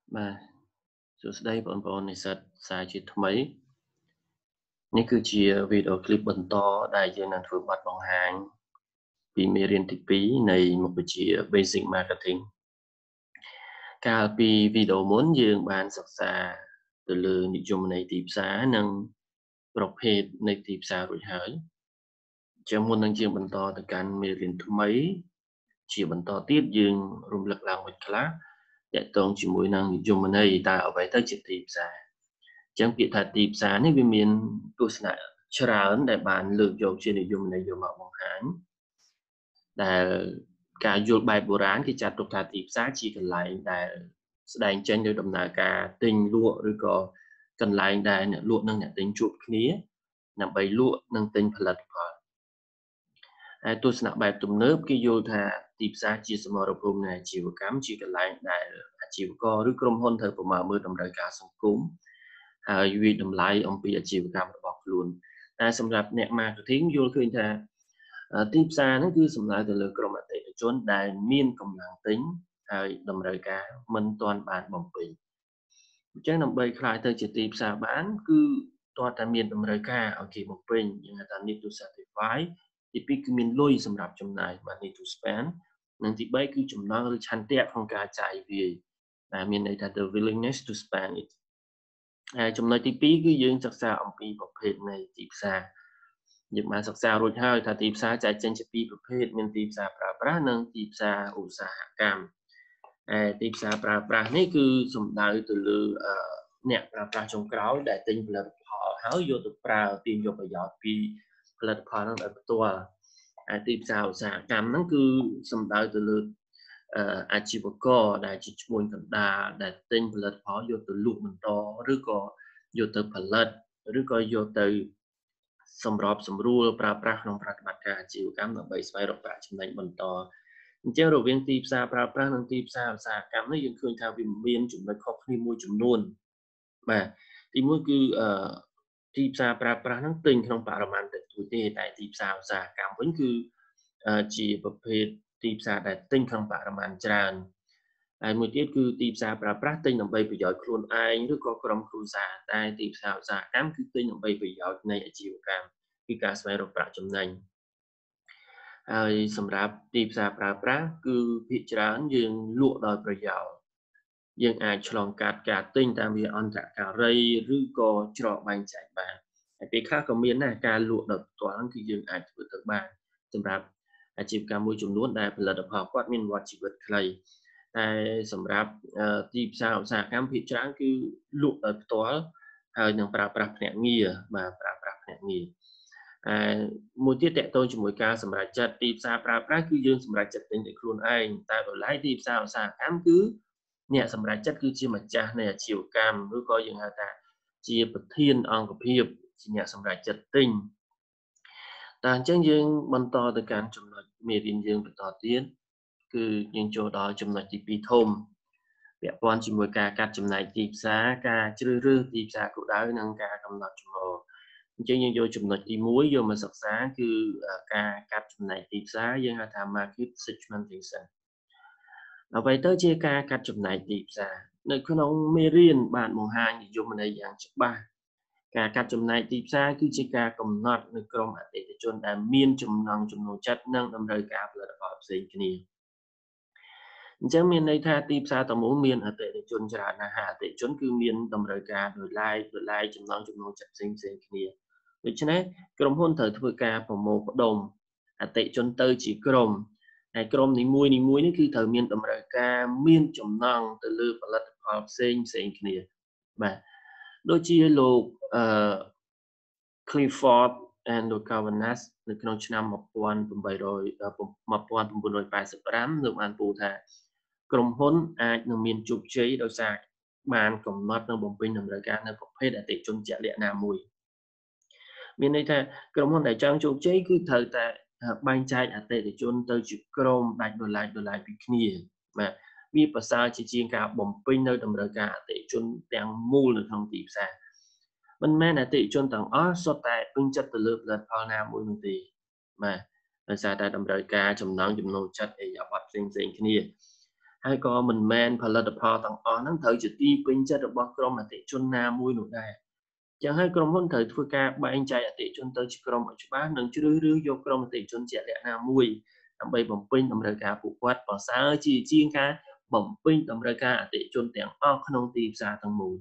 បាទសួស្តីបងប្អូននិស្សិតសាជាថ្មីនេះគឺជាវីដេអូឃ្លីបបន្តដែលយើងនឹងធ្វើបទបង្ហាញពីមេរៀនទី2នៃមុខវិជ្ជា Basic Marketing កាលពីវីដេអូមុនយើងបានសិក្សាទៅលើនិយមន័យទីផ្សារនិងប្រភេទនៃទីផ្សាររួចហើយជាមុននឹងយើងបន្តទៅកាន់មេរៀនថ្មីជាបន្តទៀតយើងរំលឹកឡើងវិញខ្លះទាក់ទងជាមួយនឹងនិយមន័យតើអ្វីទៅជាទីផ្សារចឹងពាក្យថាទីផ្សារនេះវាមានទស្សនៈច្រើនដែលបានលើកយកជានិយមន័យយកមកបង្ហាញដែលការយល់បែបបុរាណគេចាត់ទុកថាទីផ្សារជាកន្លែងដែលស្ដែងចេញដោយដំណើរការទិញលក់ឬក៏កន្លែងដែលអ្នកលក់និងអ្នកទិញជួបគ្នាដើម្បីលក់និងទិញផលិតផលហើយទស្សនៈបែបទំនើបគេយល់ថាទីផ្សារជាសមរភូមិនៃអាជីវកម្មជាកន្លែងដែលអាជីវករឬក្រុមហ៊ុនត្រូវប្រមាណមើលតម្រូវការសង្គមហើយវិតម្លៃអំពីអាជីវកម្មរបស់ខ្លួនតែសម្រាប់អ្នក marketing យល់ឃើញថាទីផ្សារហ្នឹងគឺសំដៅទៅលើក្រុមអតិថិជនដែលមានកម្លាំងទិញហើយតម្រូវការមិនទាន់បានបំពេញអញ្ចឹងដើម្បីខ្លាយទៅជាទីផ្សារបានគឺទាល់តែមានតម្រូវការឲ្យគេបំពេញយើងហៅថា need to satisfy ទី2គឺមានលុយសម្រាប់ចំណាយ money to spend និងទី3គឺចំណង់ឬឆន្ទៈក្នុងការចាយវាយដែលមានន័យថា the willingness to spend it ហើយចំណុចទី2គឺយើងសិក្សាអំពីប្រភេទនៃទីផ្សារយើងបានសិក្សារួចហើយថាទីផ្សារចែកចេញជាពីរប្រភេទមានទីផ្សារប្រើប្រាស់និងទីផ្សារឧស្សាហកម្មទីផ្សារប្រើប្រាស់នេះគឺសំដៅទៅលើអ្នកប្រើប្រាស់ចុងក្រោយដែលទិញផលិតផលហើយយកទៅប្រើទាញយកប្រយោជន៍ពីផលិតផលនោះដោយផ្ទាល់ហើយទីផ្សារឧស្សាហកម្មហ្នឹងគឺសំដៅទៅលើអាជីវករដែលជាឈ្មួញកណ្ដាលដែលទិញផលិតផលយកទៅលក់បន្តឬក៏យកទៅផលិតឬក៏យកទៅសម្របសម្រួលប្រើប្រាស់ក្នុងប្រតិបត្តិការអាជីវកម្មដើម្បីស្វែងរកប្រាក់ចំណេញបន្តអញ្ចឹងរវាងទីផ្សារប្រើប្រាស់និងទីផ្សារឧស្សាហកម្មនេះយើងឃើញថាវាមានចំណុចខុសគ្នាមួយចំនួនបាទទី1គឺទីផ្សារប្រើប្រាស់ហ្នឹងទិញក្នុងបរិមាណតិចតួចទេតែទីផ្សារឧស្សាហកម្មវិញគឺជាប្រភេទទីផ្សារដែលទិញក្នុងបរិមាណច្រើនហើយមួយទៀតគឺទីផ្សារប្រើប្រាស់ទិញដើម្បីប្រយោជន៍ខ្លួនឯងឬក៏ក្រុមគ្រួសារតែទីផ្សារឧស្សាហកម្មគឺទិញដើម្បីប្រយោជន៍នៃអាជីវកម្មគឺការស្វែងរកប្រាក់ចំណេញហើយសម្រាប់ទីផ្សារប្រើប្រាស់គឺភាគច្រើនយើងលក់ដោយប្រយោជន៍យើងអាចឆ្លងកាត់ការទិញតាមវាអន្តរការីឬក៏ច្រកបែងចែកបានហើយពេលខ្លះក៏មានដែរការលក់ដោយផ្ទាល់គឺយើងអាចធ្វើទៅបានសម្រាប់អាជីវកម្មមួយចំនួនដែលផលិតផលគាត់មានវដ្តជីវិតខ្លីតែសម្រាប់ទីផ្សារឧស្សាហកម្មភាគច្រើនគឺលក់ដោយផ្ទាល់ហើយនឹងប្រើប្រាស់ភ្នាក់ងារបាទប្រើប្រាស់ភ្នាក់ងារមួយទៀតតកតងជាមួយការសម្រេចចិត្តទីផ្សារប្រើប្រាស់គឺយើងសម្រេចចិត្តទិញដោយខ្លួនឯងតែដោយឡែកទីផ្សារឧស្សាហកម្មគឺអ្នកសម្រេចចិត្តគឺជាម្ចាស់នៃអាជីវកម្មឬក៏យើងហៅថាជាប្រធានអង្គភាពជាអ្នកសម្រេចចិត្តទិញតែអញ្ចឹងយើងបន្តទៅកាន់ចំណុចមេរៀនយើងបន្តទៀតគឺយើងចូលដល់ចំណុចទី2ធំពាក់ព័ន្ធជាមួយការកាត់ចំណែកទីផ្សារការជ្រើសរើសទីផ្សារគោលដៅនិងការកំណត់ចំណូលអញ្ចឹងយើងយកចំណុចទី1យកមកសិក្សាគឺការកាត់ចំណែកទីផ្សារយើងហៅថា market segmentation អ្វីទៅជាការកាត់ចំណែកទីផ្សារនៅក្នុងមេរៀនបានបង្ហាញនិយមន័យយ៉ាងច្បាស់ការកាត់ចំណែកទីផ្សារគឺជាការកំណត់នៅក្រុមអតិថិជនដែលមានចំណង់ចំណូលចិត្តនិងតម្រូវការផលិតផលផ្សេងគ្នាអញ្ចឹងមានន័យថាទីផ្សារតមូលមានអតិថិជនច្រើនណាស់ហើយអតិថិជនគឺមានតម្រូវការដោយឡែកចំណង់ចំណូលចិត្តផ្សេងគ្នាដូច្នេះក្រុមហ៊ុនត្រូវធ្វើការប្រមូលផ្ដុំអតិថិជនទៅជាក្រុមហើយក្រុមនីមួយនេះគឺត្រូវមានតម្រូវការមានចំណង់ទៅលើផលិតផលផ្សេងគ្នាបាទដូចជាលោកClifford and Cavanagh នៅក្នុងឆ្នាំ1985លោកបានពោលថាក្រុមហ៊ុនអាចនឹងមានជោគជ័យដោយសារបានកំណត់និងបំពេញតម្រូវការនៅប្រភេទអតិថិជនជាក់លាក់ណាមួយមានន័យថាក្រុមហ៊ុនដែលចង់ជោគជ័យគឺត្រូវតែបែងចែកអតិថិជនទៅជាក្រុមដាច់ដោយឡែកពីគ្នាបាទវាប្រសើរជាងការបំពេញនៅតម្រូវការអតិថិជនទាំងមូលនៅក្នុងទីផ្សារមិនមែនអតិថិជនទាំងអស់សុទ្ធតែពេញចិត្តទៅលើផលិតផលណាមួយនោះទេបាទដោយសារតែតម្រូវការចំណង់ចំណូលចិត្តអីយ៉ាប័តផ្សេងគ្នាហើយក៏មិនមែនផលិតផលទាំងអស់ហ្នឹងត្រូវជាទីពេញចិត្តរបស់ក្រុមអតិថិជនណាមួយនោះដែរចឹងហើយក្រុមហ៊ុនត្រូវធ្វើការបែងចែកអតិថិជនទៅជាក្រុមឲ្យច្បាស់និងជ្រើសរើសយកក្រុមអតិថិជនជាក់លាក់ណាមួយដើម្បីបំពេញតម្រូវការពួកគាត់ប្រសើរជាងការបំពេញតម្រូវការអតិថិជនទាំងអស់ក្នុងទីផ្សារទាំងមូល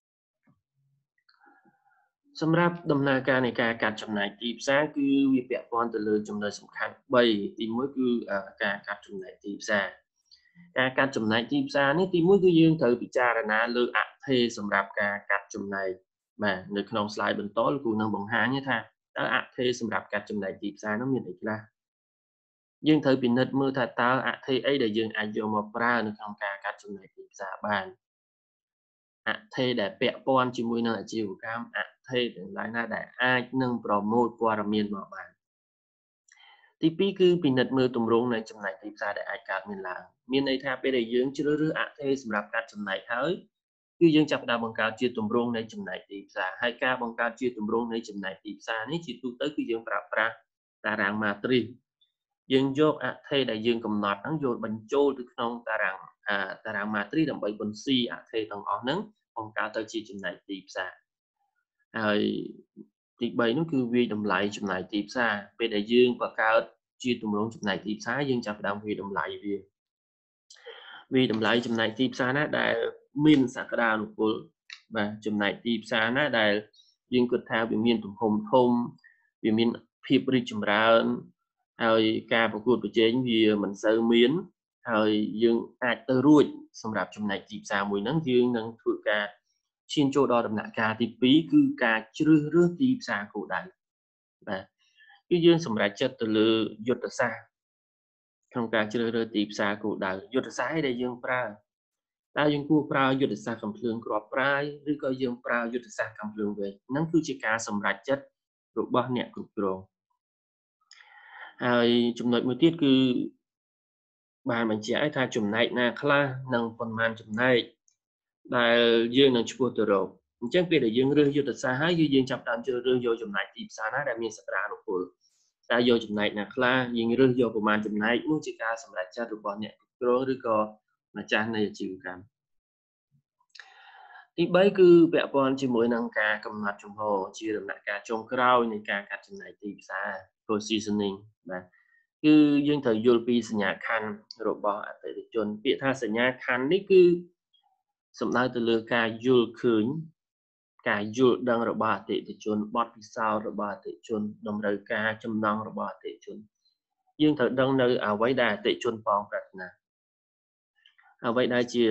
សម្រាប់ដំណើរការនៃការកាត់ចំណាយទីផ្សារគឺវាពាក់ព័ន្ធទៅលើចំណុចសំខាន់3ទី1គឺការកាត់ចំណាយទីផ្សារការកាត់ចំណាយទីផ្សារនេះទី1គឺយើងត្រូវពិចារណាលើអថេសម្រាប់ការកាត់ចំណាយបាទនៅក្នុង slide បន្តលោកគ្រូនឹងបង្ហាញថាតើអថេសម្រាប់កាត់ចំណាយទីផ្សារនោះមានអីខ្លះយើងត្រូវពិនិត្យមើលថាតើអថេអីដែលយើងអាចយកមកប្រើនៅក្នុងការកាត់ចំណាយទីផ្សារបានអថេដែលពាក់ព័ន្ធជាមួយនឹងអាជីវកម្មអថេទាំងឡាយណាដែលអាចនឹងប្រមូលព័ត៌មានមកបានទី2គឺពិនិត្យមើលទម្រង់នៃចំណាយទីផ្សារដែលអាចកើតមានឡើងមានន័យថាពេលដែលយើងជ្រើសរើសអថេសម្រាប់កាត់ចំណាយហើយគឺយើងចាប់ផ្ដើមបង្កើតជាទម្រង់នៃចំណាយទីផ្សារហើយការបង្កើតជាទម្រង់នៃចំណាយទីផ្សារនេះជាទូទៅគឺយើងប្រើប្រាស់តារាង matrix យើងយកអថេដែលយើងកំណត់ហ្នឹងយកបញ្ចូលទៅក្នុងតារាង matrix ដើម្បីបន្ស៊ីអថេទាំងអស់ហ្នឹងបង្កើតទៅជាចំណាយទីផ្សារហើយទី3នោះគឺវាយតម្លៃចំណាយទីផ្សារពេលដែលយើងបង្កើតជាទម្រង់ចំណាយទីផ្សារយើងចាប់ផ្ដើមវាយតម្លៃវាតម្លៃចំណាយទីផ្សារណាដែលមានសក្តានុពលបាទចំណាយទីផ្សារណាដែលយើងគិតថាវាមានទំហំធំវាមានភាពរីកចម្រើនហើយការប្រកួតប្រជែងវាមិនសូវមានហើយយើងអាចទៅរួចសម្រាប់ចំណែកទីផ្សារមួយហ្នឹងយើងនឹងធ្វើការឈានចូលដល់ដំណាក់កាលទី2គឺការជ្រើសរើសទីផ្សារគោលដៅបាទគឺយើងសម្រេចចិត្តទៅលើយុទ្ធសាស្ត្រក្នុងការជ្រើសរើសទីផ្សារគោលដៅយុទ្ធសាស្ត្រដែលយើងប្រើតើយើងគួរប្រើយុទ្ធសាស្ត្រកំភ្លើងគ្រាប់ប្រាយឬក៏យើងប្រើយុទ្ធសាស្ត្រកំភ្លើងវែងហ្នឹងគឺជាការសម្រេចចិត្តរបស់អ្នកគ្រប់គ្រងហើយចំណុចមួយទៀតគឺបានបញ្ជាក់ឲ្យថាចំណែកណាខ្លះនិងប៉ុន្មានចំណែកដែលយើងនឹងឆ្ពោះទៅរកអញ្ចឹងពេលដែលយើងរើសយុទ្ធសាស្ត្រហើយយើងចាប់ផ្ដើមជ្រើសរើសយកចំណែកទីផ្សារណាដែលមានសក្តានុពលតើយកចំណែកណាខ្លះយើងរើសយកប្រមាណចំណែកនោះជាការសម្រេចចិត្តរបស់អ្នកគ្រប់គ្រងឬក៏ម្ចាស់នៃអាជីវកម្មទី3គឺពាក់ព័ន្ធជាមួយនឹងការកំណត់ជំហរជាដំណាក់កាលចុងក្រោយនៃការកាត់ចំណាយទីផ្សារ positioning បាទគឺយើងត្រូវយល់ពីសញ្ញាខណ្ឌរបស់អតិថិជនពាក្យថាសញ្ញាខណ្ឌនេះគឺសំដៅទៅលើការយល់ឃើញការយល់ដឹងរបស់អតិថិជនបទពិសោធន៍របស់អតិថិជនតម្រូវការចំណង់របស់អតិថិជនយើងត្រូវដឹងនៅអ្វីដែលអតិថិជនបងប្រាថ្នាអ្វីដែលជា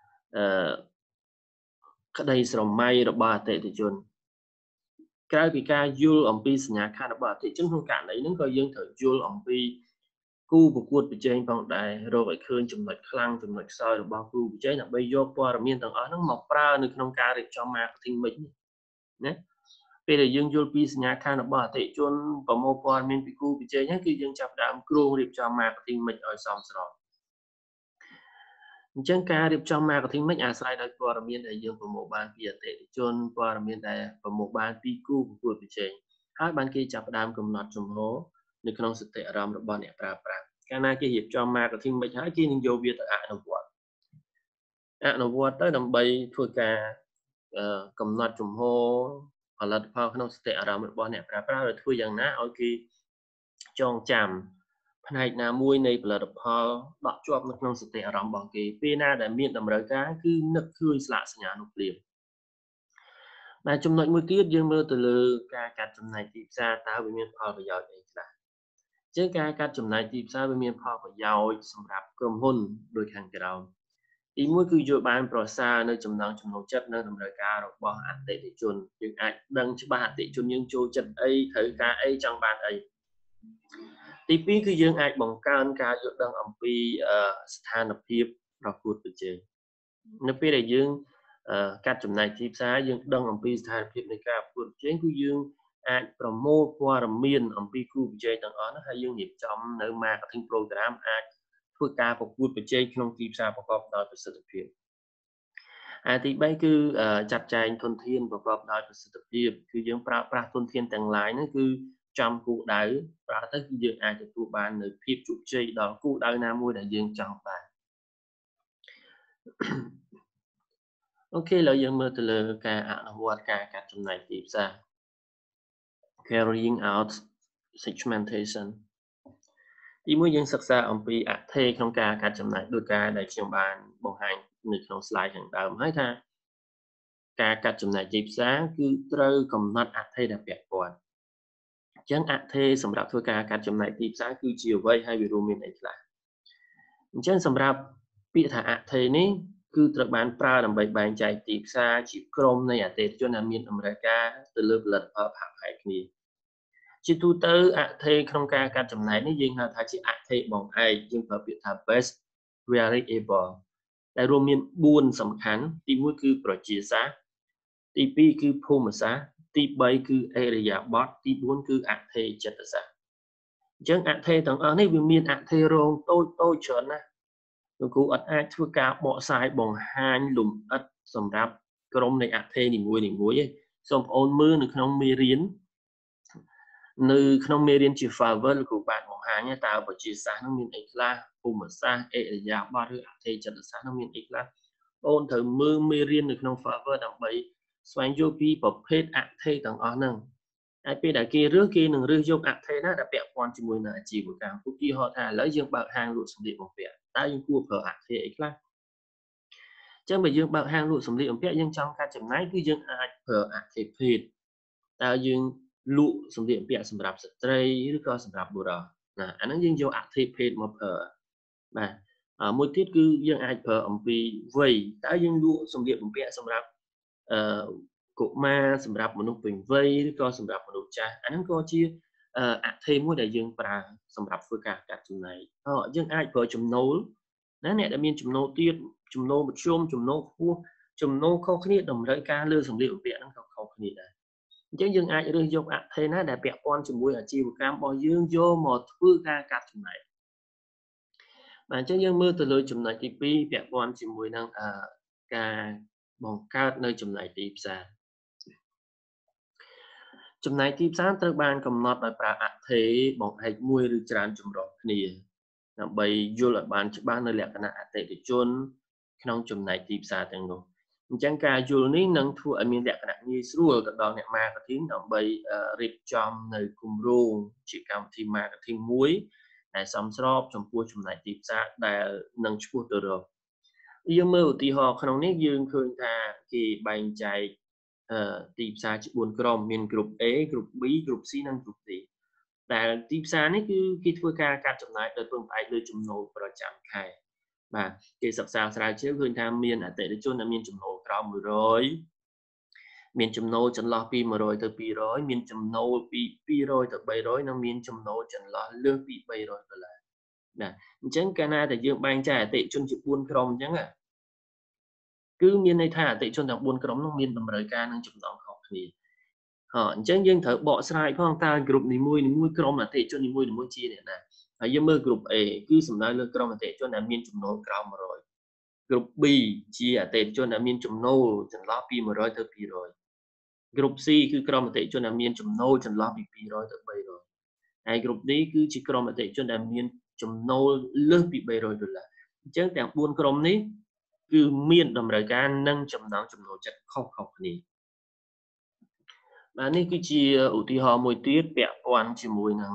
ក្តីស្រមៃរបស់អតិថិជនក្រៅពីការយល់អំពីសញ្ញាខណ្ឌរបស់អតិថិជនក្នុងករណីហ្នឹងក៏យើងត្រូវយល់អំពីគូប្រកួតប្រជែងផងដែររកឲ្យឃើញចំណុចខ្លាំងចំណុចខ្សោយរបស់គូប្រជែងដើម្បីយកព័ត៌មានទាំងអស់ហ្នឹងមកប្រើនៅក្នុងការរៀបចំ marketing mix ណាពេលដែលយើងយល់ពីសញ្ញាខណ្ឌរបស់អតិថិជនប្រមូលព័ត៌មានពីគូប្រជែងហ្នឹងគឺយើងចាប់ផ្ដើមគ្រោងរៀបចំ marketing mix ឲ្យសមស្របអញ្ចឹងការរៀបចំ marketing mix អាស្រ័យដោយព័ត៌មានដែលយើងប្រមូលបានពីអតិថិជនព័ត៌មានដែលប្រមូលបានពីគូប្រកួតប្រជែងហើយបានគេចាប់ផ្ដើមកំណត់ជំហរនៅក្នុងសតិអារម្មណ៍របស់អ្នកប្រើប្រាស់កាលណាគេរៀបចំ marketing mix ហើយគេនឹងយកវាទៅអនុវត្តទៅដើម្បីធ្វើការកំណត់ជំហរផលិតផលក្នុងសតិអារម្មណ៍របស់អ្នកប្រើប្រាស់ឲ្យធ្វើយ៉ាងណាឲ្យគេចងចាំផ្នែកណាមួយនៃផលិតផលដកជាប់នៅក្នុងសតិអារម្មណ៍របស់គេពេលណាដែលមានតម្រូវការគឺនឹកឃើញស្លាកសញ្ញានោះភ្លាមតែចំណុចមួយទៀតយើងមើលទៅលើការកាត់ចំណាយទីផ្សារតើវាមានផលប្រយោជន៍អីខ្លះជាងការកាត់ចំណាយទីផ្សារវាមានផលប្រយោជន៍សម្រាប់ក្រុមហ៊ុនដូចខាងក្រោមទី1គឺយកបានប្រសើរនៅចំណង់ចំណូលចិត្តនៅតម្រូវការរបស់អតិថិជនយើងអាចដឹងច្បាស់អតិថិជនយើងចូលចិត្តអីត្រូវការអីចង់បានអីទី2គឺយើងអាចបង្កើនការយល់ដឹងអំពីស្ថានភាពប្រកួតប្រជែងនៅពេលដែលយើងកាត់ចំណាយទីផ្សារយើងដឹងអំពីស្ថានភាពនៃការប្រកួតប្រជែងគឺយើងអាចប្រមូលព័ត៌មានអំពីគូប្រជែងទាំងអស់នោះហើយយើងរៀបចំនៅ marketing program អាចធ្វើការប្រកួតប្រជែងក្នុងទីផ្សារប្រកបដោយប្រសិទ្ធភាពទី3គឺចាត់ចែងធនធានប្រកបដោយប្រសិទ្ធភាពគឺយើងប្រើប្រាស់ធនធានទាំងឡាយហ្នឹងគឺចំគោលដៅប្រើទៅគឺយើងអាចទទួលបាននៅភាពជោគជ័យដល់គោលដៅណាមួយដែលយើងចង់បាន ok là dân mơ từ lờ ca ạ nó hoạt ca cắt trong này tiếp ra carrying out segmentation ទីមួយយើងសិក្សាអំពីអថេរក្នុងការកាត់ចំណាយដោយការដែលខ្ញុំបានបង្ហាញនៅក្នុង slide ខាងដើមហើយថាការកាត់ចំណាយទីផ្សារគឺត្រូវកំណត់អថេរដែលពាក់ព័ន្ធអញ្ចឹងអថេរសម្រាប់ធ្វើការកាត់ចំណាយទីផ្សារគឺជាអ្វីហើយវារួមមានអីខ្លះអញ្ចឹងសម្រាប់ពាក្យថាអថេរនេះគឺត្រូវបានប្រើដើម្បីបែងចែកទីផ្សារជាក្រុមនៃអតិថិជនដែលមានតម្រូវការទៅលើផលិតផលហាក់ហែកគ្នាជាទូទៅអថេរក្នុងការកាត់ចំណាយនេះយើងហៅថាជាអថេរបងឯកយើងប្រើពាក្យថា base variable ដែលរួមមាន4សំខាន់ទី1គឺប្រជាសាស្ត្រទី2គឺភូមិសាស្ត្រទី3គឺឥរិយាបថទី4គឺអថេរចិត្តសាស្ត្រអញ្ចឹងអថេរទាំងអស់នេះវាមានអថេររងតូចច្រើនណាស់លោកគ្រូអត់អាចធ្វើការបកស្រាយបង្ហាញលម្អិតសម្រាប់ក្រុមនៃអថេរនីមួយទេសូមបងប្អូនមើលនៅក្នុងមេរៀនជា Fiverr លោកគ្រូបានបង្ហាញតើប្រជាសាស្ត្រនឹងមានអីខ្លះភូមិសាស្ត្រឥរិយាបថឬអថេរចិត្តសាស្ត្រនឹងមានអីខ្លះបងត្រូវមើលមេរៀននៅក្នុង Fiverr ដើម្បីស្វែងយល់ពីប្រភេទអថេរទាំងអស់ហ្នឹងហើយពេលដែលគេនឹងរើសយកអថេរណាដែលពាក់ព័ន្ធជាមួយនឹងអាជីវកម្មឧទាហរណ៍ថាឥឡូវយើងបើកហាងលក់សម្លៀកបំពាក់តើយើងគួរប្រើអថេរអីខ្លះអញ្ចឹងបើយើងបើកហាងលក់សម្លៀកបំពាក់យើងចង់កាត់ចំណាយគឺយើងអាចប្រើអថេរភេទតើយើងលក់សម្លៀកបំពាក់សម្រាប់ស្ត្រីឬក៏សម្រាប់បុរសណាអាហ្នឹងយើងយកអថេរភេទមកប្រើបាទមួយទៀតគឺយើងអាចប្រើអំពីវ័យតើយើងលក់សម្លៀកបំពាក់សម្រាប់កុមារសម្រាប់មនុស្សពេញវ័យឬក៏សម្រាប់មនុស្សចាស់អាហ្នឹងក៏ជាអថេរមួយដែលយើងប្រើសម្រាប់ធ្វើការកាត់ចំណាយយើងអាចប្រើចំណូលណាអ្នកដែលមានចំណូលទៀតចំណូលមធ្យមចំណូលខ្ពស់ចំណូលខុសគ្នាតម្រូវការលើសម្លៀកបំពាក់ហ្នឹងក៏ខុសគ្នាដែរអញ្ចឹងយើងអាចរើសយកអថេរណាដែលពាក់ព័ន្ធជាមួយអាជីវកម្មរបស់យើងយកមកធ្វើការកាត់ចំណាយបាទអញ្ចឹងយើងមើលទៅលើចំណុចទី2ពាក់ព័ន្ធជាមួយនឹងការបង្កើតនៅចំណែកទីផ្សារចំណែកទីផ្សារត្រូវបានកំណត់ដោយប្រើអថេរបង្អែកមួយឬច្រើនចម្រុះគ្នាដើម្បីយល់ឲ្យបានច្បាស់នៅលក្ខណៈអតិថិជនក្នុងចំណែកទីផ្សារទាំងនោះអញ្ចឹងការយល់នេះនឹងធ្វើឲ្យមានលក្ខណៈងាយស្រួលទៅដល់អ្នក marketing ដើម្បីរៀបចំនៅគម្រោងជាកម្មវិធី marketing មួយដែលសមស្របចំពោះចំណែកទីផ្សារដែលនឹងឆ្ពោះទៅរកយើងមើលឧទាហរណ៍ក្នុងនេះយើងឃើញថាគេបែងចែកទីផ្សារជា4ក្រុមមាន group A group B group C និង group D ដែលទីផ្សារនេះគឺគេធ្វើការកាត់ចំណាយដោយពឹងផ្អែកលើចំណូលប្រចាំខែបាទគេសិក្សាស្រាវជ្រាវឃើញថាមានអតិថិជនដែលមានចំណូលក្រោម100មានចំណូលចន្លោះពី100ទៅ200មានចំណូលពី200ទៅ300និងមានចំណូលចន្លោះលើសពី$300ណាអញ្ចឹងកាលណាដែលយើងបែងចែកអតិថិជនជា4ក្រុមអញ្ចឹងគឺមានន័យថាអតិថិជនទាំង4ក្រុមនោះមានតម្រូវការនិងចំណង់ខុសគ្នាអញ្ចឹងយើងត្រូវបកស្រាយផងតើ group នីមួយក្រុមអតិថិជននីមួយជាអ្នកណាហើយយើងមើល group A គឺសំដៅលើក្រុមអតិថិជនដែលមានចំណូលក្រោម100 group B ជាអតិថិជនដែលមានចំណូលចន្លោះពី100ទៅ200 group C គឺក្រុមអតិថិជនដែលមានចំណូលចន្លោះពី200ទៅ300ហើយ group D គឺជាក្រុមអតិថិជនដែលមានចំណូលលើសពី$300អញ្ចឹងទាំង4ក្រុមនេះគឺមានតម្រូវការនិងចំណង់ចំណូលចិត្តខុសៗគ្នាបាទនេះគឺជាឧទាហរណ៍មួយទៀតពាក់ព័ន្ធជាមួយនឹង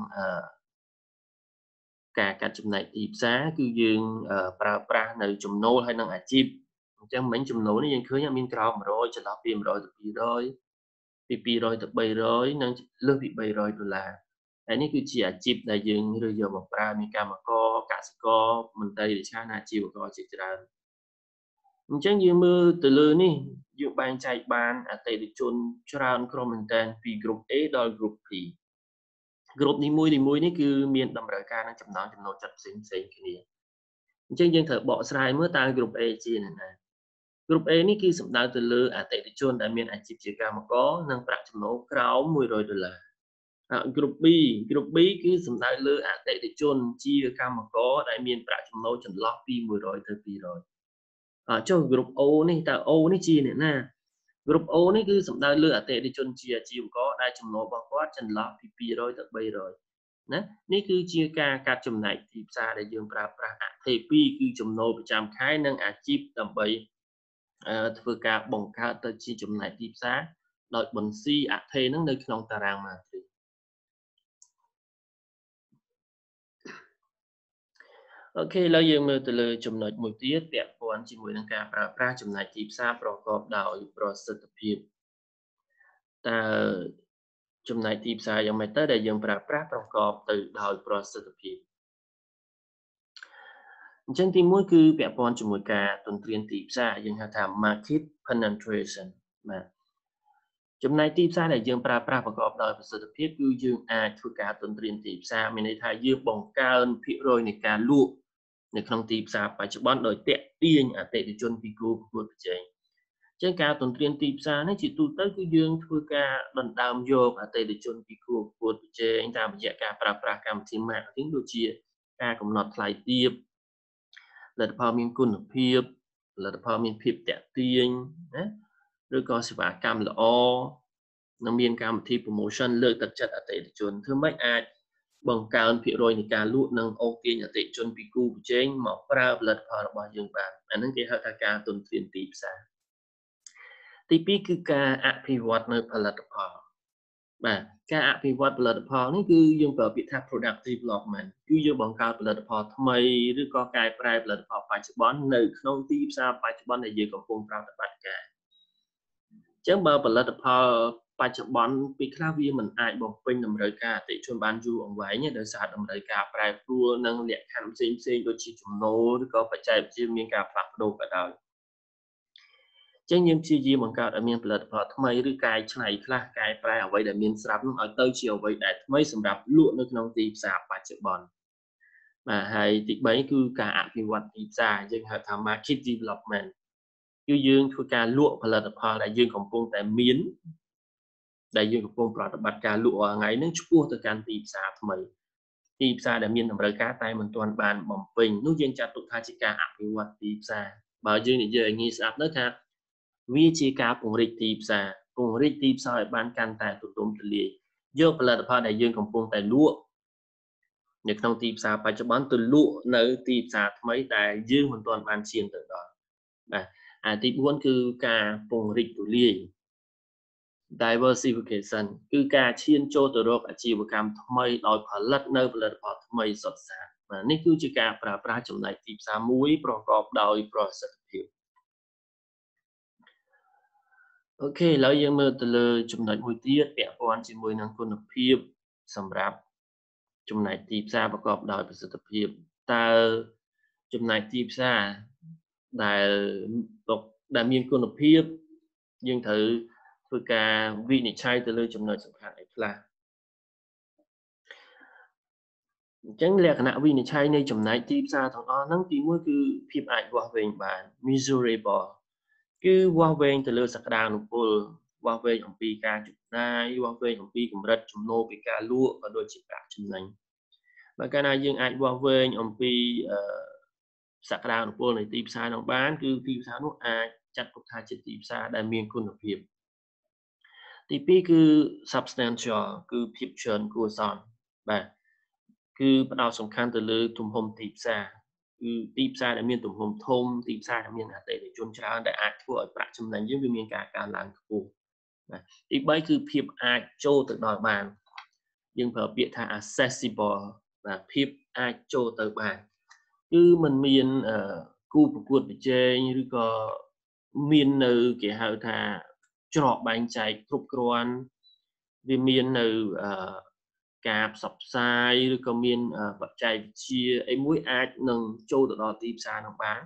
ការកាត់ចំណែកទីផ្សារគឺយើងប្រើប្រាស់នៅចំណូលហើយនិងអាជីពអញ្ចឹងមិញចំណូលនេះយើងឃើញមានក្រោម100ចន្លោះពី100ទៅ200ពី200ទៅ300និងលើសពី$300ហើយនេះគឺជាអាជីពដែលយើងរើសយកមកប្រើមានកម្មករកសិករមន្ត្រីរាជការអាជីវករជាច្រើនអញ្ចឹងយើងមើលទៅលើនេះយើងបែងចែកបានអតិថិជនច្រើនក្រុមមែនតើពី group A ដល់ group B group នីមួយនេះគឺមានតម្រូវការនិងចំណង់ចំណូលចិត្តផ្សេងគ្នាអញ្ចឹងយើងត្រូវបកស្រាយមើលតើ group A ជាអ្នកណា group A នេះគឺសំដៅទៅលើអតិថិជនដែលមានអាជីពជាកម្មករនិងប្រាក់ចំណូលក្រោម$100 group B គឺសំដៅលើអតិថិជនជាកម្មករដែលមានប្រាក់ចំណូលចន្លោះពី100ទៅ200ចុះ group O នេះតើ O នេះជាអ្នកណា group O នេះគឺសំដៅលើអតិថិជនជាអាជីវករដែលចំណូលរបស់គាត់ចន្លោះពី200ទៅ300 ណានេះគឺជាការកាត់ចំណែកទីផ្សារដែលយើងប្រើប្រាស់អថេពីគឺចំណូលប្រចាំខែនិងអាជីពដើម្បីធ្វើការបង្កើតទៅជាចំណែកទីផ្សារដោយបន្ស៊ីអថេនឹងនៅក្នុងតារាងម៉ាទ្រីសអូខេឥឡូវយើងមើលទៅលើចំណុចមួយទៀតពាក់ព័ន្ធជាមួយនឹងការប្រើប្រាស់ចំណែកទីផ្សារប្រកបដោយប្រសិទ្ធភាពតើចំណែកទីផ្សារយ៉ាងម៉េចទៅដែលយើងប្រើប្រាស់ប្រកបទៅដោយប្រសិទ្ធភាពអញ្ចឹងទី1គឺពាក់ព័ន្ធជាមួយការទន្ទ្រានទីផ្សារយើងហៅថា market penetration បាទចំណែកទីផ្សារដែលយើងប្រើប្រាស់ប្រកបដោយប្រសិទ្ធភាពគឺយើងអាចធ្វើការទន្ទ្រានទីផ្សារមានន័យថាយើងបង្កើនភាគរយនៃការលក់នៅក្នុងទីផ្សារបច្ចុប្បន្នដោយទាក់ទាញអតិថិជនពីគូប្រកួតប្រជែងចឹងការទន្ទ្រានទីផ្សារនេះជាទូទៅគឺយើងធ្វើការដណ្ដើមយកអតិថិជនពីគូប្រកួតប្រជែងតាមរយៈការប្រើប្រាស់កម្មវិធី marketing ដូចជាការកំណត់ថ្លៃទាបផលិតផលមានគុណភាពផលិតផលមានភាពតាក់ទាញណាឬក៏សេវាកម្មល្អនិងមានកម្មវិធី promotion លើកទឹកចិត្តអតិថិជនធ្វើម៉េចអាចបង្កើនភាគរយនៃការលក់និងអូសទាញអតិថិជនពីគូប្រជែងមកប្រើផលិតផលរបស់យើងបានអានឹងគេហៅថាការទន្ទ្រានទីផ្សារទី2គឺការអភិវឌ្ឍនៅផលិតផលបាទការអភិវឌ្ឍផលិតផលនេះគឺយើងប្រើពាក្យថា product development គឺយើងបង្កើតផលិតផលថ្មីឬក៏កែប្រែផលិតផលបច្ចុប្បន្ននៅក្នុងទីផ្សារបច្ចុប្បន្នដែលយើងកំពុងប្រតិបត្តិការអញ្ចឹងបើផលិតផលបច្ចុប្បន្នពេលខ្លះវាមិនអាចបំពេញតម្រូវការអតិថិជនបានយូរអង្វែងទេដោយសារតម្រូវការប្រែប្រួលនិងលក្ខខណ្ឌផ្សេងៗដូចជាចំណូលឬក៏បច្ចេកវិទ្យាមានការផ្លាស់ប្ដូរក៏ដោយចឹងយើងព្យាយាមបង្កើតឲ្យមានផលិតផលថ្មីឬកែច្នៃខ្លះកែប្រែអ្វីដែលមានស្រាប់នោះឲ្យទៅជាអ្វីដែលថ្មីសម្រាប់លក់នៅក្នុងទីផ្សារបច្ចុប្បន្នបាទហើយទី3គឺការអភិវឌ្ឍទីផ្សារយើងហៅថា market development គឺយើងធ្វើការលក់ផលិតផលដែលយើងកំពុងតែមានដែលយើងកំពុងប្រតិបត្តិការលក់រាល់ថ្ងៃនឹងឆ្ពោះទៅកាន់ទីផ្សារថ្មីទីផ្សារដែលមានតម្រូវការតែមិនទាន់បានបំពេញនោះយើងចាត់ទុកថាជាការអភិវឌ្ឍទីផ្សារបើយើងនិយាយឲ្យងាយស្ដាប់ទៅថាវាជាការពង្រីកទីផ្សារពង្រីកទីផ្សារឲ្យបានកាន់តែទូលំទូលាយយកផលិតផលដែលយើងកំពុងតែលក់នៅក្នុងទីផ្សារបច្ចុប្បន្នទៅលក់នៅទីផ្សារថ្មីដែលយើងមិនទាន់បានឈានទៅដល់បាទទី4គឺការពង្រីកទូលាយ diversification គឺការឈានចូលទៅរកអាជីវកម្មថ្មីដោយផលិតនៅផលិតផលថ្មីសុទ្ធសាធបាទនេះគឺជាការប្រើប្រាស់ចំណែកទីផ្សារមួយប្រកបដោយប្រសិទ្ធភាពអូខេឥឡូវយើងមើលទៅលើចំណុចមួយទៀតពាក់ព័ន្ធជាមួយនឹងគុណភាពសម្រាប់ចំណែកទីផ្សារប្រកបដោយប្រសិទ្ធភាពតើចំណែកទីផ្សារដែលមានគុណភាពយើងត្រូវធ្វើការវិនិច្ឆ័យទៅលើចំណុចសំខាន់អីខ្លះអញ្ចឹងលក្ខណៈវិនិច្ឆ័យនៃចំណែកទីផ្សារទាំងអស់ហ្នឹងទី1គឺភាពអាចវាស់វែងបាន measurable គឺវាស់វែងទៅលើសក្តានុពលវាស់វែងអំពីការចំណាយវាស់វែងអំពីកម្រិតចំណូលពីការលក់ក៏ដូចជាប្រាក់ចំណេញបើកាលណាយើងអាចវាស់វែងអំពីសក្តានុពលនៃទីផ្សារនោះបានគឺទីផ្សារនោះអាចចាត់ទុកថាជាទីផ្សារដែលមានគុណភាពទី2គឺ substantial គឺភាពច្រើនគួរសមបាទគឺផ្ដោតសំខាន់ទៅលើទំហំទីផ្សារគឺទីផ្សារដែលមានទំហំធំទីផ្សារដែលមានអតិថិជនច្រើនដែលអាចធ្វើឲ្យប្រាក់ចំណេញយើងវាមានការកើនឡើងខ្ពស់បាទទី3គឺភាពអាចចូលទៅដល់បានយើងប្រើពាក្យថា accessible បាទភាពអាចចូលទៅបានគឺมันមានគូប្រកួតប្រជែងឬក៏មាននៅគេហៅថាច្រកបែងចែកគ្រប់គ្រាន់វាមាននៅការផ្សព្វផ្សាយឬក៏មានបច្ចេកវិទ្យាអីមួយអាចនឹងចូលទៅដល់ទីផ្សារនោះបាន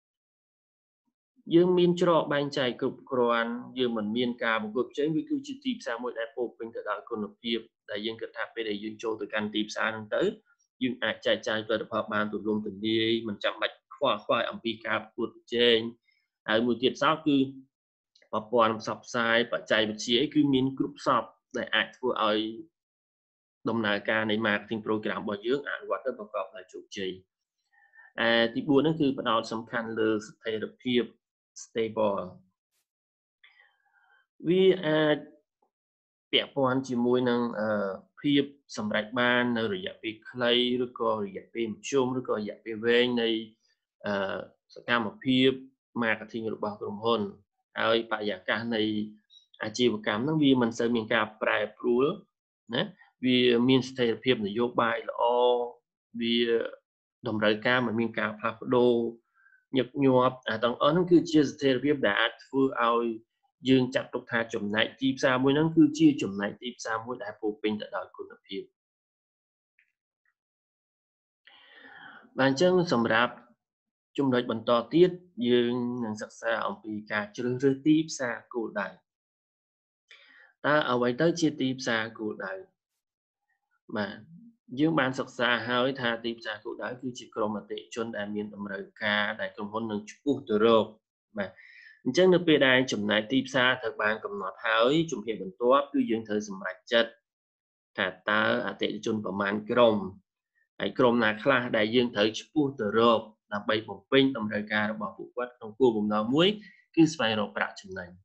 យើងមានច្រកបែងចែកគ្រប់គ្រាន់យើងមិនមានការប្រកួតប្រជែងវាគឺជាទីផ្សារមួយដែលពោរពេញទៅដោយគុណភាពដែលយើងគិតថាពេលដែលយើងចូលទៅកាន់ទីផ្សារហ្នឹងទៅយើងអាចចែកចាយផលិតផលបានទូលំទូលាយមិនចាំបាច់ខ្វល់ខ្វាយអំពីការប្រកួតប្រជែងហើយមួយទៀតសោតគឺប្រព័ន្ធផ្សព្វផ្សាយបច្ចេកវិទ្យាគឺមានគ្រប់សពដែលអាចធ្វើឲ្យដំណើរការនៃ marketing program របស់យើងអនុវត្តទៅប្រកបដោយជោគជ័យទី4ហ្នឹងគឺផ្ដោតសំខាន់លើស្ថិរភាព stable វាអាចពាក់ព័ន្ធជាមួយនឹងភាពសម្រេចបាននៅរយៈពេលខ្លីឬក៏រយៈពេលមធ្យមឬក៏រយៈពេលវែងនៃសកម្មភាព marketing របស់ក្រុមហ៊ុនហើយបរិយាកាសនៃអាជីវកម្មហ្នឹងវាមិនសូវមានការប្រែប្រួលណាវាមានស្ថិរភាពនយោបាយល្អវាតម្រូវការមិនមានការផ្លាស់ប្ដូរញឹកញាប់ទាំងអស់ហ្នឹងគឺជាស្ថិរភាពដែលអាចធ្វើឲ្យយើងចាត់ទុកថាចំណែកទីផ្សារមួយហ្នឹងគឺជាចំណែកទីផ្សារមួយដែលពោរពេញទៅដោយគុណភាពបាទអញ្ចឹងសម្រាប់ចំណុចបន្តទៀតយើងនឹងសិក្សាអំពីការជ្រើសរើសទីផ្សារគោលដៅតើអ្វីទៅជាទីផ្សារគោលដៅបាទយើងបានសិក្សាហើយថាទីផ្សារគោលដៅគឺជាក្រុមអតិថិជនដែលមានតម្រូវការដែលក្រុមហ៊ុននឹងឆ្ពោះទៅរកបាទអញ្ចឹងនៅពេលដែលចំណែកទីផ្សារត្រូវបានកំណត់ហើយជំហានបន្ទាប់គឺយើងត្រូវសម្រេចចិត្តថាតើអតិថិជនប្រមាណក្រុមហើយក្រុមណាខ្លះដែលយើងត្រូវឆ្ពោះទៅរកដើម្បីបំពេញតម្រូវការរបស់ពួកគាត់ក្នុងគោលបំណងមួយគឺស្វែងរកប្រាក់ចំណេញ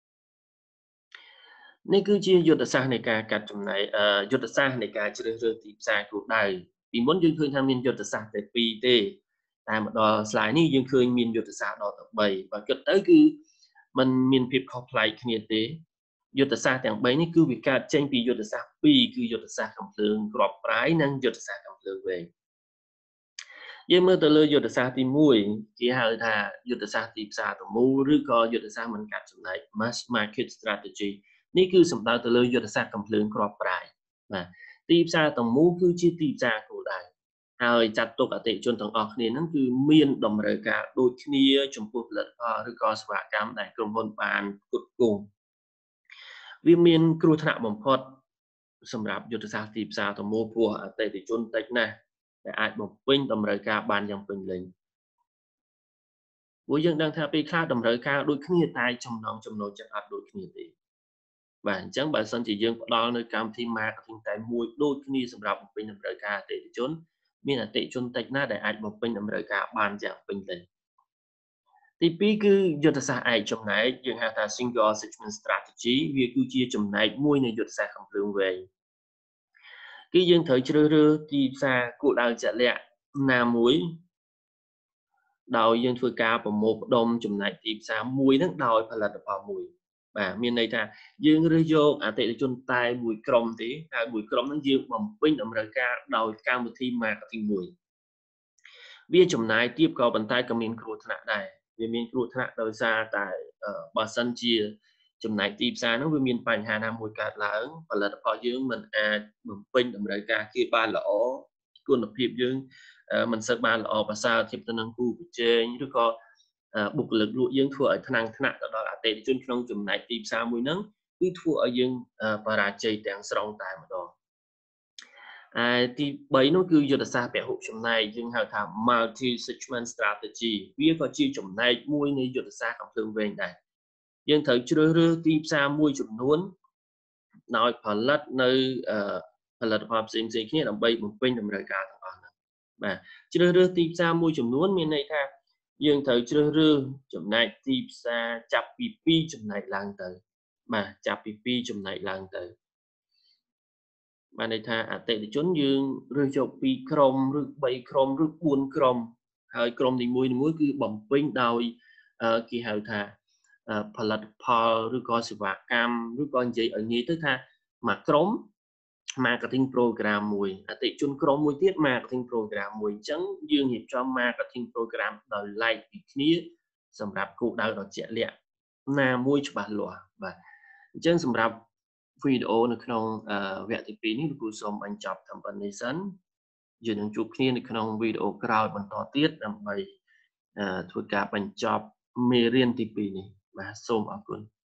នេះគឺជាយុទ្ធសាស្ត្រនៃការកាត់ចំណែកយុទ្ធសាស្ត្រនៃការជ្រើសរើសទីផ្សារគោលដៅពីមុនយើងឃើញថាមានយុទ្ធសាស្ត្រតែ2ទេតែមកដល់ slide នេះយើងឃើញមានយុទ្ធសាស្ត្រដល់ទៅ3បើគិតទៅគឺมันមានភាពខុសប្លែកគ្នាទេយុទ្ធសាស្ត្រទាំង3នេះគឺវាកើតចេញពីយុទ្ធសាស្ត្រ2គឺយុទ្ធសាស្ត្រកំភ្លើងគ្រាប់ប្រាយនិងយុទ្ធសាស្ត្រកំភ្លើងវែងយើងមើលទៅលើយុទ្ធសាស្ត្រទី1គេហៅថាយុទ្ធសាស្ត្រទីផ្សារទាំងមូលឬក៏យុទ្ធសាស្ត្រមិនកាត់ចំណែក mass market strategy នេះគឺសំដៅទៅលើយុទ្ធសាស្ត្រកំភ្លើងគ្រាប់ប្រាយបាទទីផ្សារទាំងមូលគឺជាទីផ្សារគោលដៅហើយចាត់ទុកអតិថិជនទាំងអស់គ្នាហ្នឹងគឺមានតម្រូវការដូចគ្នាចំពោះផលិតផលឬក៏សេវាកម្មដែលក្រុមហ៊ុនបានផ្គត់ផ្គង់វាមានគ្រោះថ្នាក់បំផុតសម្រាប់យុទ្ធសាស្ត្រទីផ្សារទាំងមូលព្រោះអតិថិជនតិចណាស់ដែលអាចបំពេញតម្រូវការបានយ៉ាងពេញលេញព្រោះយើងដឹងថាពេលខ្លះតម្រូវការដូចគ្នាតែចំណង់ចំណូលចិត្តអត់ដូចគ្នាទេបាទអញ្ចឹងបើសិនជាយើងផ្ដល់នៅកម្មវិធី marketing តែមួយដូចគ្នាសម្រាប់បំពេញតម្រូវការអតិថិជនមានអតិថិជនតិចណាស់ដែលអាចបំពេញតម្រូវការបានយ៉ាងពេញលេញទី2គឺយុទ្ធសាស្ត្រឯកចំណែកយើងហៅថា single segment strategy វាគឺជាចំណែកមួយនៃយុទ្ធសាស្ត្រកំភ្លើងវែងគឺយើងត្រូវជ្រើសរើសទីផ្សារគោលដៅជាក់លាក់ណាមួយដោយយើងធ្វើការប្រមូលផ្ដុំចំណែកទីផ្សារមួយហ្នឹងដោយផលិតផលមួយបាទមានន័យថាយើងរើសយកអតិថិជនតែមួយក្រុមទេហើយមួយក្រុមហ្នឹងយើងបំពេញតម្រូវការដោយកម្មវិធី marketing មួយវាចំណាយទាបក៏ប៉ុន្តែក៏មានគ្រោះថ្នាក់ដែរវាមានគ្រោះថ្នាក់ដោយសារតែបើសិនជាចំណែកទីផ្សារហ្នឹងវាមានបញ្ហាណាមួយកើតឡើងផលិតផលយើងមិនអាចបំពេញតម្រូវការគេបានល្អគុណភាពយើងមិនសូវបានល្អប្រសើរធៀបទៅនឹងគូប្រជែងឬក៏បុគ្គលិកលក់យើងធ្វើឲ្យថ្នាក់ទៅដល់អតិថិជនក្នុងចំណែកទីផ្សារមួយហ្នឹងគឺធ្វើឲ្យយើងបរាជ័យទាំងស្រុងតែម្ដងទី3នោះគឺយុទ្ធសាស្ត្រពហុចំណែកយើងហៅថា multi segment strategy វាក៏ជាចំណែកមួយនៃយុទ្ធសាស្ត្រកំភ្លើងវែងដែរយើងត្រូវជ្រើសរើសទីផ្សារមួយចំនួនដោយផលិតនៅផលិតផលផ្សេងៗគ្នាដើម្បីបំពេញតម្រូវការទាំងអស់ហ្នឹងបាទជ្រើសរើសទីផ្សារមួយចំនួនមានន័យថាយើងត្រូវជ្រើសរើសចំណែកទីផ្សារចាប់ពី2ចំណែកឡើងទៅបាទចាប់ពី2ចំណែកឡើងទៅបានន័យថាអតិថិជនយើងរើសយក2ក្រុមឬ3ក្រុមឬ4ក្រុមហើយក្រុមនីមួយៗគឺបំពេញដោយគេហៅថាផលិតផលឬក៏សេវាកម្មឬក៏និយាយឲ្យងាយទៅថាមួយក្រុម marketing program មួយអតិថិជនក្រុមមួយទៀត marketing program មួយអញ្ចឹងយើងរៀបចំ marketing program ដោយឡែកពីគ្នាសម្រាប់គោលដៅដ៏ជាក់លាក់ណាមួយច្បាស់លាស់បាទអញ្ចឹងសម្រាប់វីដេអូនៅក្នុងវគ្គទី2នេះលោកគ្រូសូមបញ្ចប់តាមប៉ុណ្្នេះសិនយើងនឹងជួបគ្នានៅក្នុងវីដេអូក្រោយបន្តទៀតដើម្បីធ្វើការបញ្ចប់មេរៀនទី2នេះបាទសូមអរគុណ